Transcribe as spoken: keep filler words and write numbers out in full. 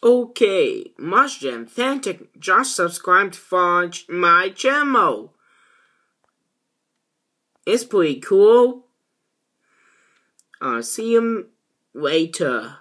Okay, Muslim Fanatic just subscribed for my channel. It's pretty cool. I'll see you later.